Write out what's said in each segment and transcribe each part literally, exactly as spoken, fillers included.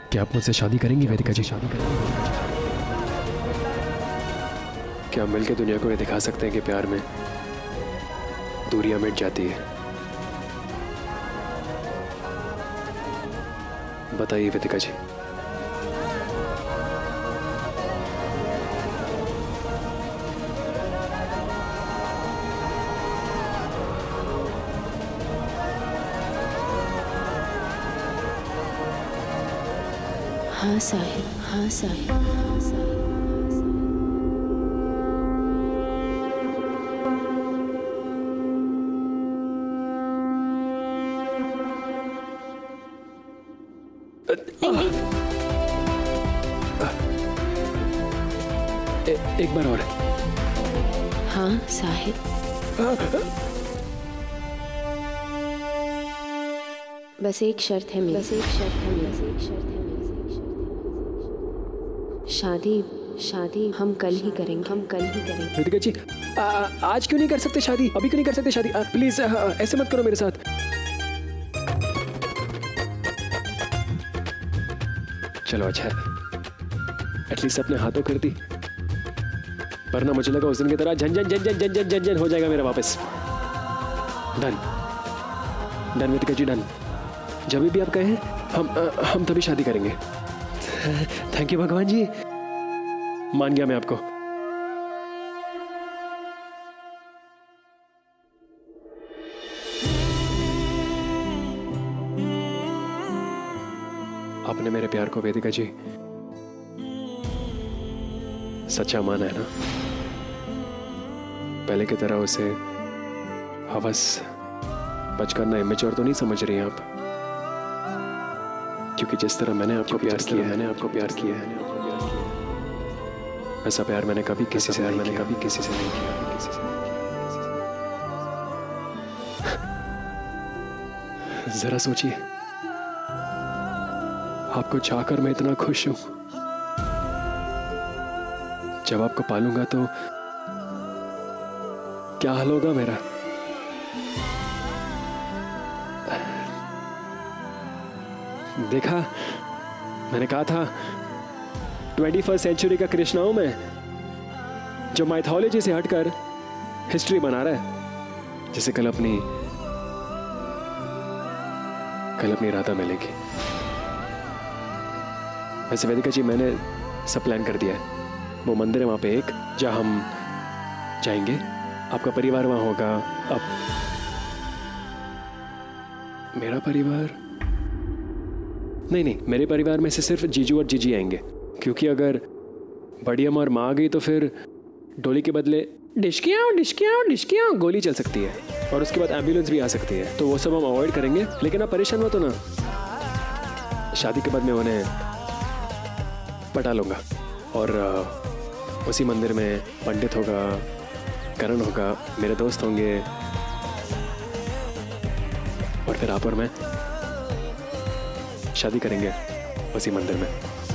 क्या आप मुझसे शादी करेंगी वेदिका जी? शादी करेंगी? क्या हम मिलकर दुनिया को ये दिखा सकते हैं कि प्यार में दूरियां मिट जाती है? बताइए वेदिका जी। हाँ साहिब, हाँ साहिब, हाँ साहिब। ए, एक बार और। हाँ साहिब। बस एक शर्त है मेरी, बस एक शर्त है मेरी, बस एक शर्त है मेरी। शादी शादी हम कल ही करेंगे, हम कल ही करेंगे। वेदिका जी, आ, आज क्यों नहीं कर सकते शादी? अभी क्यों नहीं कर सकते शादी? प्लीज ऐसे मत करो मेरे साथ। चलो अच्छा है, एटलीस्ट अपने हाथों कर दी, वरना मुझे लगा उस दिन की तरह झन झन झन झन झन झन झन झन हो जाएगा मेरा वापस। Done done Vedika ji, done. जब भी आप कहें हम आ, हम तभी शादी करेंगे। थैंक यू भगवान जी, मान गया मैं आपको। आपने मेरे प्यार को वेदिका जी सच्चा माना है ना? पहले की तरह उसे हवस, बचकाना, इमेच्योर तो नहीं समझ रही हैं आप? क्योंकि जिस तरह मैंने आपको प्यार किया है, मैंने आपको प्यार किया है, ऐसा प्यार मैंने कभी किसी से मैंने कभी किसी से नहीं किया, किसी से नहीं किया। जरा सोचिए, आपको चाहकर मैं इतना खुश हूं, जब आपको पालूंगा तो क्या हाल होगा मेरा? देखा, मैंने कहा था ट्वेंटी फर्स्ट सेंचुरी का कृष्णा हूं मैं, जो माइथोलॉजी से हटकर हिस्ट्री बना रहा है, जिसे कल अपनी कल अपनी राधा मिलेगी। वैसे वेदिका जी, मैंने सब प्लान कर दिया है। वो मंदिर है वहां पे एक, जहां हम जाएंगे, आपका परिवार वहां होगा। अब मेरा परिवार नहीं नहीं मेरे परिवार में से सिर्फ जीजू और जीजी आएंगे, क्योंकि अगर बड़ी अम्मा और माँ आ गई तो फिर डोली के बदले डिशकियाँ डिशकियाँ डिशकियाँ गोली चल सकती है, और उसके बाद एम्बुलेंस भी आ सकती है। तो वो सब हम अवॉइड करेंगे। लेकिन आप परेशान मत हो ना, शादी के बाद मैं उन्हें पटा लूँगा, और उसी मंदिर में पंडित होगा, करण होगा, मेरे दोस्त होंगे, और फिर आप और मैं शादी करेंगे उसी मंदिर में।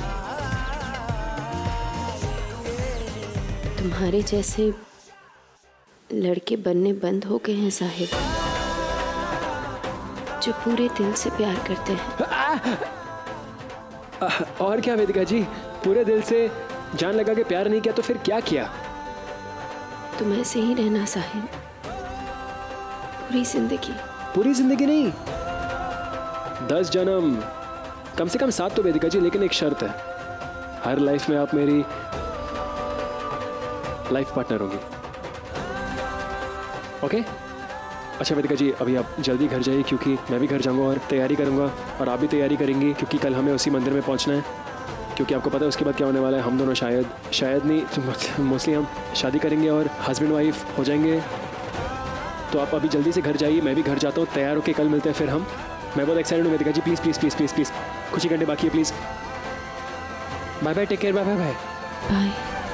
तुम्हारे जैसे लड़के बनने बंद हो गए हैं साहिब, जो पूरे दिल से प्यार करते हैं। और क्या वेदिका जी, पूरे दिल से जान लगा के प्यार नहीं किया तो फिर क्या किया? तुम ऐसे ही रहना साहिब, पूरी जिंदगी। पूरी जिंदगी नहीं, दस जन्म, कम से कम सात तो वेदिका जी। लेकिन एक शर्त है, हर लाइफ में आप मेरी लाइफ पार्टनर होगी। ओके? अच्छा वेदिका जी, अभी आप जल्दी घर जाइए, क्योंकि मैं भी घर जाऊंगा और तैयारी करूंगा, और आप भी तैयारी करेंगी, क्योंकि कल हमें उसी मंदिर में पहुंचना है। क्योंकि आपको पता है उसके बाद क्या होने वाला है, हम दोनों शायद शायद नहीं मोस्टली हम शादी करेंगे और हस्बैंड वाइफ हो जाएंगे। तो आप अभी जल्दी से घर जाइए, मैं भी घर जाता हूँ, तैयार होकर कल मिलते हैं फिर हम। मैं बहुत एक्साइटेड हूँ Vedika ji, please please please please please कुछ ही घंटे बाकी है, please. Bye bye, take care, bye bye bye bye.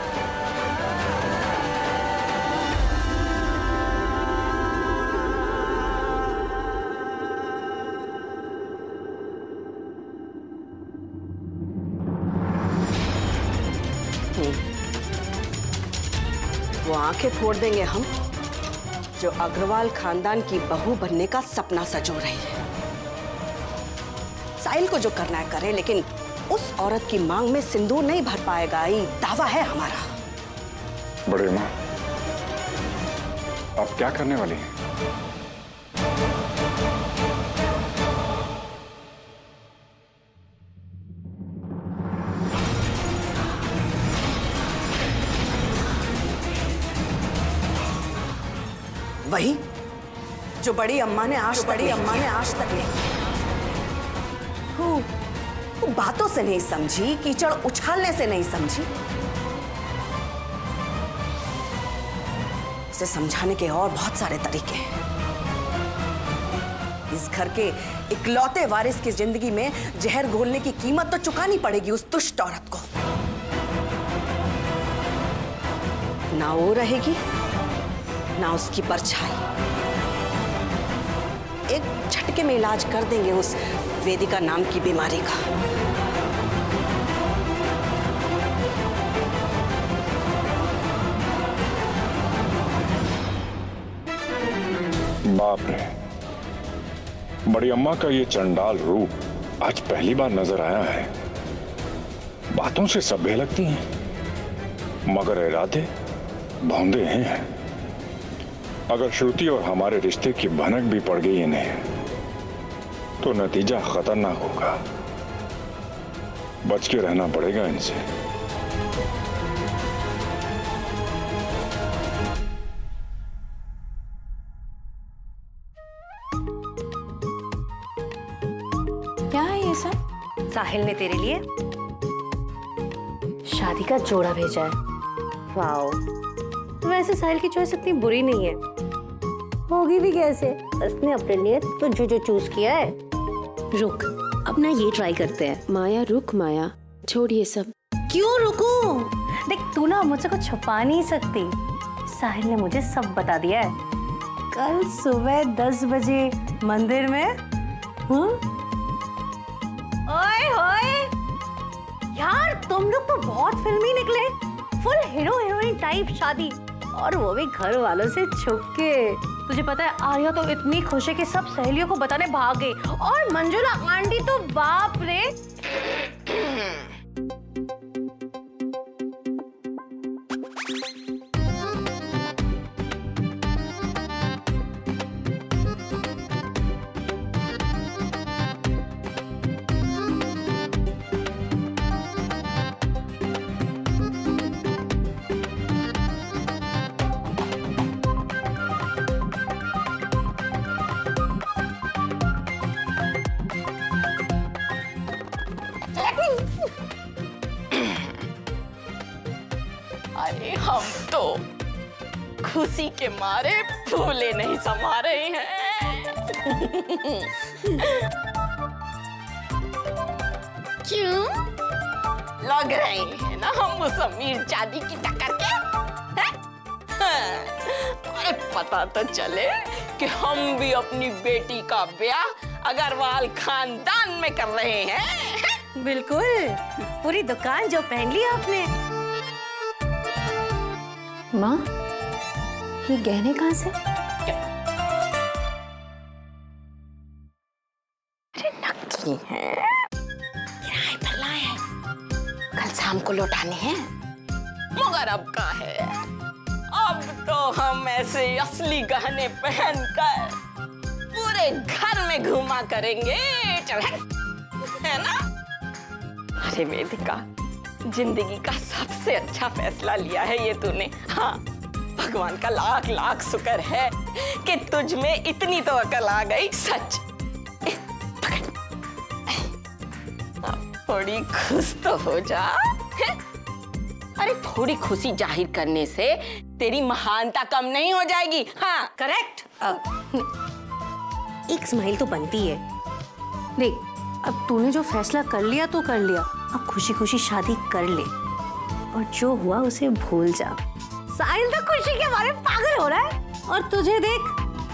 वो आंखें फोड़ देंगे हम, जो अग्रवाल खानदान की बहू बनने का सपना सजो रही है। साहिल को जो करना है करे, लेकिन उस औरत की मांग में सिंदूर नहीं भर पाएगा, ये दावा है हमारा। बड़े माँ, आप क्या करने वाली हैं? वही जो बड़ी अम्मा ने आज बड़ी अम्मा ने आज तक नहीं, वो, वो बातों से नहीं समझी, कीचड़ उछालने से नहीं समझी। उसे समझाने के और बहुत सारे तरीके हैं। इस घर के इकलौते वारिस की जिंदगी में जहर घोलने की कीमत तो चुकानी पड़ेगी उस दुष्ट औरत को। ना वो रहेगी ना उसकी परछाई। एक झटके में इलाज कर देंगे उस वेदिका नाम की बीमारी का। बाप रे, बड़ी अम्मा का ये चंडाल रूप आज पहली बार नजर आया है। बातों से सभ्य लगती हैं, मगर इरादे भौंदे हैं। अगर श्रुति और हमारे रिश्ते की भनक भी पड़ गई इन्हें, तो नतीजा खतरनाक होगा। बच के रहना पड़ेगा इनसे। क्या है ये सब? साहिल ने तेरे लिए शादी का जोड़ा भेजा है। वाओ, वैसे साहिल की चॉइस इतनी बुरी नहीं है। होगी भी कैसे, उसने अपने लिए तो जो जो चूज किया है। रुक, अब ना ये ट्राई करते हैं। माया रुक, माया छोड़ ये सब। क्यों रुकूं? देख, तू ना मुझसे कुछ छुपा नहीं सकती। साहिल ने मुझे सब बता दिया है। कल सुबह दस बजे मंदिर में। हाँ? ओए होए यार, तुम लोग तो बहुत फिल्मी निकले। फुल हीरो हीरोइन टाइप शादी, और वो भी घर वालों से छुप के। तुझे पता है, आर्या तो इतनी खुश है कि सब सहेलियों को बताने भाग गई, और मंजुला आंटी तो बाप रे। अरे हम तो खुशी के मारे फूले नहीं समा रहे हैं। क्यों? लग रहे हैं ना हम उस अमीर जादी की टक्कर के? अरे पता तो चले कि हम भी अपनी बेटी का ब्याह अग्रवाल खानदान में कर रहे हैं। बिल्कुल, पूरी दुकान जो पहन ली आपने। माँ, ये गहने कहाँ से? अरे नकली हैं, किराए पर लाए हैं, कल शाम को लौटाने हैं। मगर अब का है, अब तो हम ऐसे असली गहने पहनकर पूरे घर में घुमा करेंगे। चल है ना? अरे वेदिका, जिंदगी का सबसे अच्छा फैसला लिया है ये तूने। हाँ, भगवान का लाख लाख शुक्र है कि तुझ में इतनी तो अकल आ गई। सच, थोड़ी खुश तो हो जा। अरे थोड़ी खुशी जाहिर करने से तेरी महानता कम नहीं हो जाएगी। हाँ करेक्ट। एक स्माइल तो बनती है। देख, अब तूने जो फैसला कर लिया तो कर लिया, अब खुशी खुशी शादी कर ले, और जो हुआ उसे भूल जा। साहिल तो खुशी के बारे में पागल हो रहा है, और तुझे देख।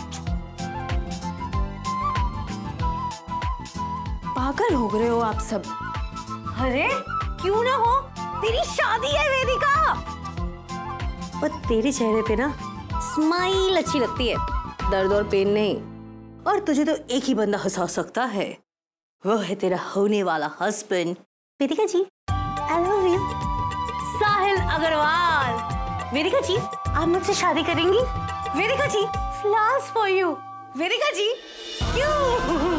पागल हो गए हो आप सब। अरे क्यों ना हो, तेरी शादी है वेदिका। और तेरे चेहरे पे ना स्माइल अच्छी लगती है, दर्द और पेन नहीं। और तुझे तो एक ही बंदा हंसा सकता है, वो है तेरा होने वाला husband Vedika ji, I love you. Sahil Agarwal. Vedika ji, आप मुझसे शादी करेंगी? Vedika ji, flowers for you. Vedika ji, क्यों?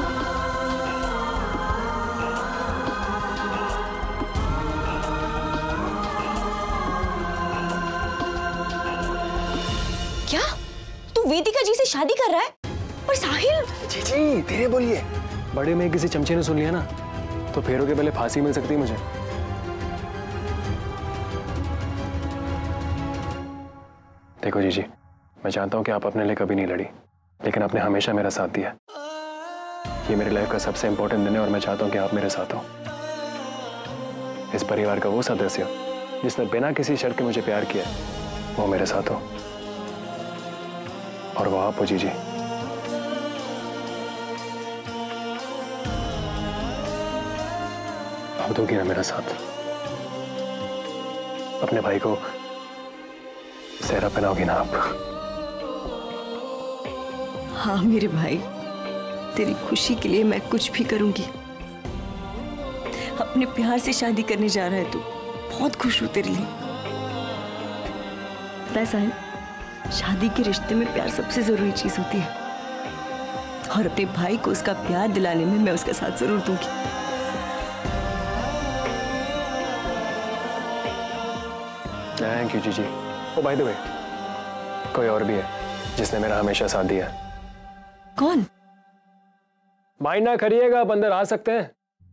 क्या तू वेदिका जी से शादी कर रहा है? पर साहिल। जी जी धीरे बोलिए, बड़े में किसी चमचे ने सुन लिया ना तो फेरों के पहले फांसी मिल सकती है मुझे। देखो जीजी, मैं जानता हूं कि आप अपने लिए कभी नहीं लड़ी, लेकिन आपने हमेशा मेरा साथ दिया। ये मेरी लाइफ का सबसे इंपॉर्टेंट दिन है और मैं चाहता हूं कि आप मेरे साथ हो। इस परिवार का वो सदस्य जिसने बिना किसी शर्त के मुझे प्यार किया, वो मेरे साथ हो, और वो आप हो जीजी। आप दोगी ना मेरा साथ? अपने भाई को सेहरा पहनाओगी ना आप? हाँ मेरे भाई, तेरी खुशी के लिए मैं कुछ भी करूंगी। अपने प्यार से शादी करने जा रहा है तू, बहुत खुश हूं तेरे लिए। पता है साहिल, शादी के रिश्ते में प्यार सबसे जरूरी चीज होती है, और अपने भाई को उसका प्यार दिलाने में मैं उसका साथ जरूर दूंगी। थैंक यू जीजी। ओ बाय द वे, कोई और भी है जिसने मेरा हमेशा साथ दिया। कौन? माइंड ना करिएगा, आप अंदर आ सकते हैं।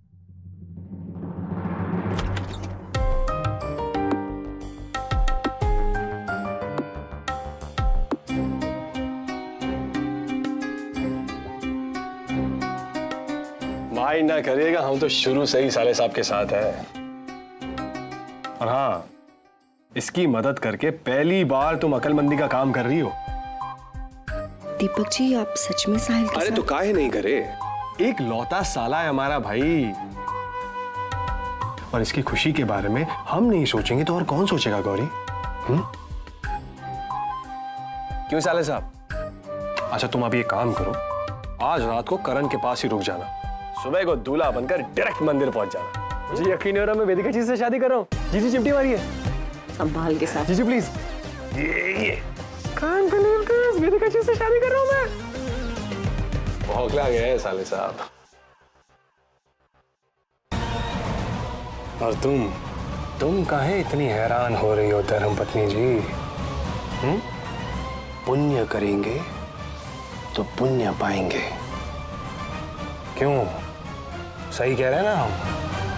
माइंड ना करिएगा, हम तो शुरू से ही साले साहब के साथ हैं। और हाँ, इसकी मदद करके पहली बार तुम अकलमंदी का काम कर रही हो। दीपक जी, आप सच में साहिल के अरे साथ? तो काहे नहीं करे, एक लौता साला है हमारा भाई, और इसकी खुशी के बारे में हम नहीं सोचेंगे तो और कौन सोचेगा गौरी? हम्म? क्यों साले साहब? अच्छा तुम अभी एक काम करो, आज रात को करण के पास ही रुक जाना, सुबह को दूल्हा बनकर डायरेक्ट मंदिर पहुंच जाना। जी यकीन नहीं हो रहा, मैं वेदिका जी से शादी कर रहा हूँ। जी जी चिमटी मारिए संभाल के साथ। जीजू प्लीज। ये ये कान बिलीव कर, वेदिका जी से शादी कर रहा हूँ मैं। भौंकला गया है साले साहब। और तुम तुम काहे इतनी हैरान हो रही हो धर्मपत्नी जी? हम्म? पुण्य करेंगे तो पुण्य पाएंगे। क्यों, सही कह रहे हैं ना हम?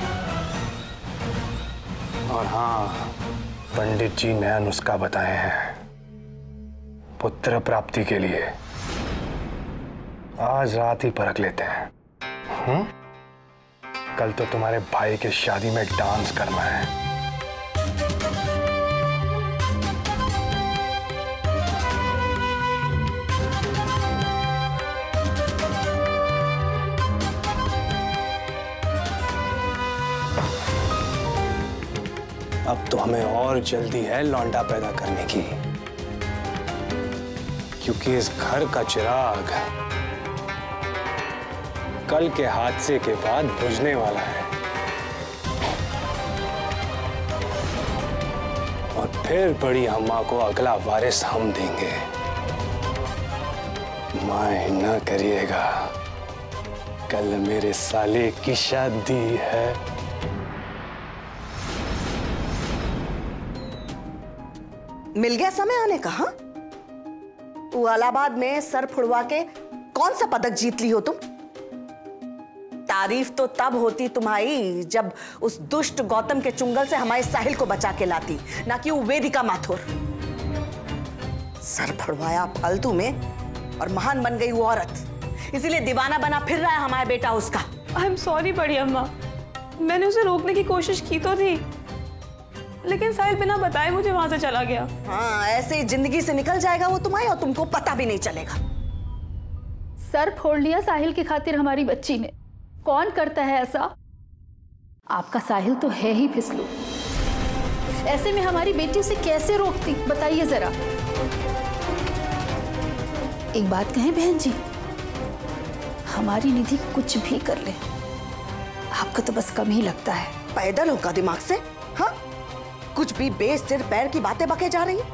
और हाँ, पंडित जी नया नुस्खा बताए हैं पुत्र प्राप्ति के लिए। आज रात ही परख लेते हैं। हम्म? कल तो तुम्हारे भाई के शादी में डांस करना है। अब तो हमें और जल्दी है लौंडा पैदा करने की, क्योंकि इस घर का चिराग कल के हादसे के बाद बुझने वाला है, और फिर बड़ी अम्मा को अगला वारिस हम देंगे। माइंड ना करिएगा, कल मेरे साले की शादी है। मिल गया समय आने का? हाँ, तू इलाहाबाद में सर फुड़वा के कौन सा पदक जीत ली हो तुम? तारीफ तो तब होती तुम्हारी जब उस दुष्ट गौतम के चुंगल से हमारे साहिल को बचा के लाती, ना कि वो वेदिका माथुर। सर फुड़वाया फालतू में और महान बन गई वो औरत, इसीलिए दीवाना बना फिर रहा है हमारा बेटा उसका। आई एम सॉरी बड़ी अम्मा, मैंने उसे रोकने की कोशिश की तो थी, लेकिन साहिल बिना बताए मुझे वहां से चला गया। हाँ, ऐसे जिंदगी से निकल जाएगा वो तुम्हारी, और तुमको पता भी नहीं चलेगा। सर फोड़ लिया साहिल की खातिर हमारी बच्ची ने। कौन करता है ऐसा? आपका साहिल तो है ही फिसलू। ऐसे में हमारी बेटी उसे कैसे रोकती, बताइए जरा। एक बात कहें बहन जी, हमारी निधि कुछ भी कर ले, आपको तो बस कम ही लगता है। पैदल होगा दिमाग से? हाँ, कुछ भी बेस सिर पैर की बातें बके जा रही है।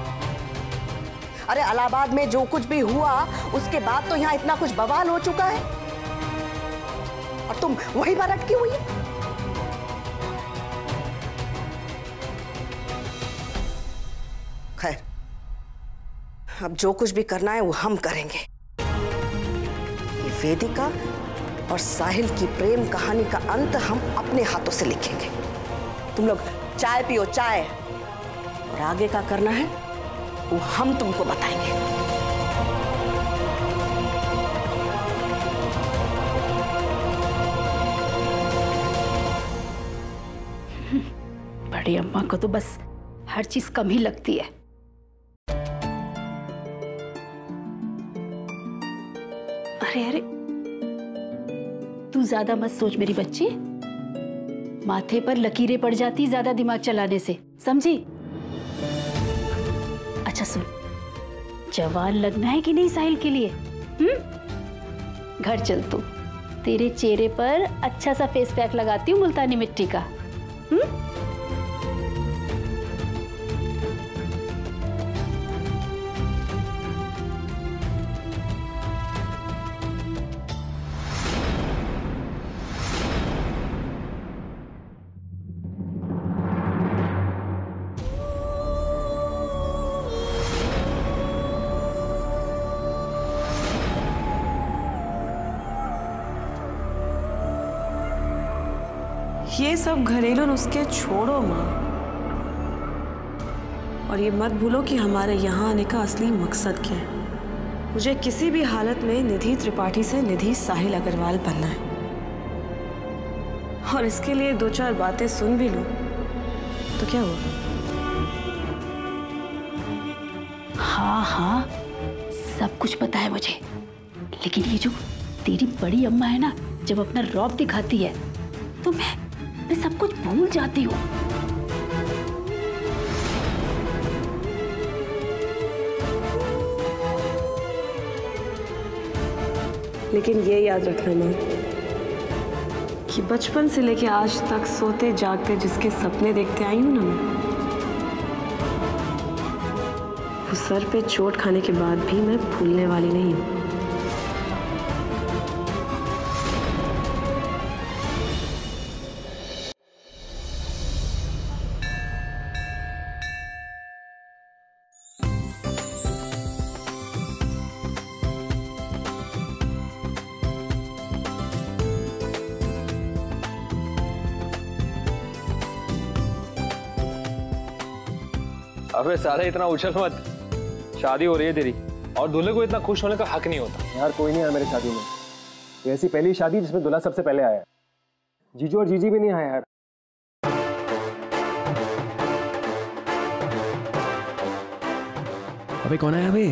अरे इलाहाबाद में जो कुछ भी हुआ उसके बाद तो यहाँ इतना कुछ बवाल हो चुका है और तुम वहीं पर अटकी हुई है। खैर, अब जो कुछ भी करना है वो हम करेंगे। ये वेदिका और साहिल की प्रेम कहानी का अंत हम अपने हाथों से लिखेंगे। तुम लोग चाय पियो, चाय, और आगे का करना है वो हम तुमको बताएंगे। बड़ी अम्मा को तो बस हर चीज कम ही लगती है। अरे अरे, तू ज्यादा मत सोच मेरी बच्ची, माथे पर लकीरें पड़ जाती ज्यादा दिमाग चलाने से, समझी? अच्छा सुन, जवान लगना है कि नहीं साहिल के लिए? हम्म, घर चल तू, तेरे चेहरे पर अच्छा सा फेस पैक लगाती हूँ मुल्तानी मिट्टी का। हम्म, ये सब घरेलू नुस्खे छोड़ो माँ, और ये मत भूलो कि हमारे यहाँ आने का असली मकसद क्या है। मुझे किसी भी हालत में निधि त्रिपाठी से निधि साहिल अग्रवाल बनना है, और इसके लिए दो चार बातें सुन भी लूं तो क्या हुआ? हाँ हाँ, सब कुछ पता है मुझे, लेकिन ये जो तेरी बड़ी अम्मा है ना, जब अपना रौब दिखाती है तो मैं मैं सब कुछ भूल जाती हूँ। लेकिन ये याद रखना माँ कि बचपन से लेके आज तक सोते जागते जिसके सपने देखते आई हूँ ना मैं, वो सर पे चोट खाने के बाद भी मैं भूलने वाली नहीं हूँ। अबे साले इतना उछल मत, शादी हो रही है तेरी, और दूल्हे को इतना खुश होने का हक नहीं होता। यार कोई नहीं आया मेरी शादी में, ये ऐसी पहली शादी जिसमें दूल्हा सबसे पहले आया। जीजू और जीजी भी नहीं आए यार। अबे कौन आया बे?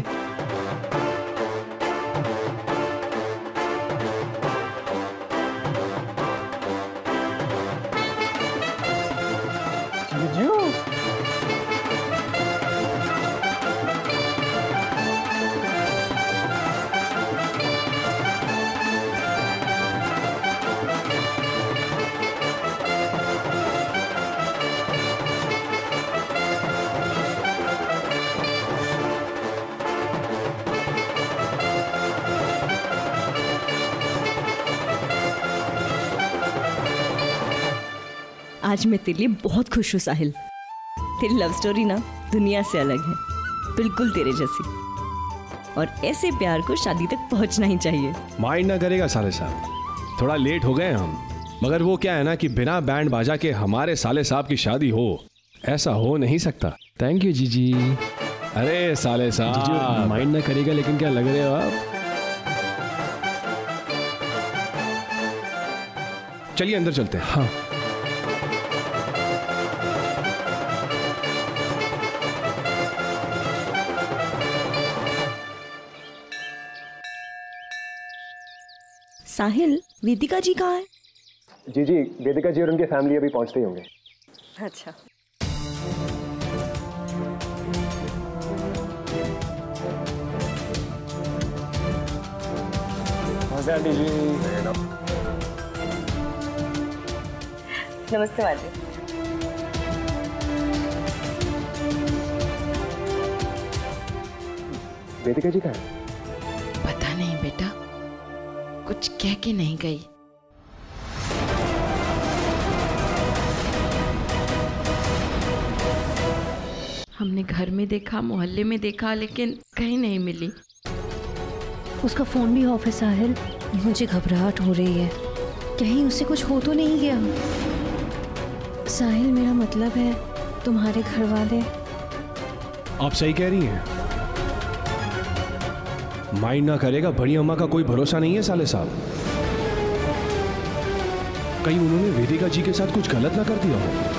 जीजू आज मैं तेरे लिए बहुत खुश हूँ साहिल। तेरी लव स्टोरी ना दुनिया से अलग है, बिल्कुल तेरे जैसी, और ऐसे प्यार को शादी तक पहुँचना ही चाहिए। माइंड ना करेगा साले साहब, थोड़ा लेट हो गए हम, मगर वो क्या है ना कि बिना बैंड बाजा के हमारे साले साहब की शादी हो, ऐसा हो नहीं सकता। थैंक यू जीजी। अरे साले साहब माइंड ना करेगा, लेकिन क्या लग रहे हो आप? चलिए अंदर चलते हैं। हाँ साहिल, वेदिका जी कहाँ है? जी जी वेदिका जी और उनके फैमिली अभी पहुंचते ही होंगे। अच्छा। नमस्ते माँ जी। वेदिका जी कहाँ है? पता नहीं बेटा, कुछ कह के नहीं गई। हमने घर में देखा, मोहल्ले में देखा, लेकिन कहीं नहीं मिली। उसका फोन भी ऑफ है साहिल। मुझे घबराहट हो रही है, कहीं उससे कुछ हो तो नहीं गया। साहिल, मेरा मतलब है तुम्हारे घर वाले। आप सही कह रही हैं। माइंड ना करेगा बड़ी अम्मा का कोई भरोसा नहीं है साले साहब। कहीं उन्होंने वेदिका जी के साथ कुछ गलत ना कर दिया हो।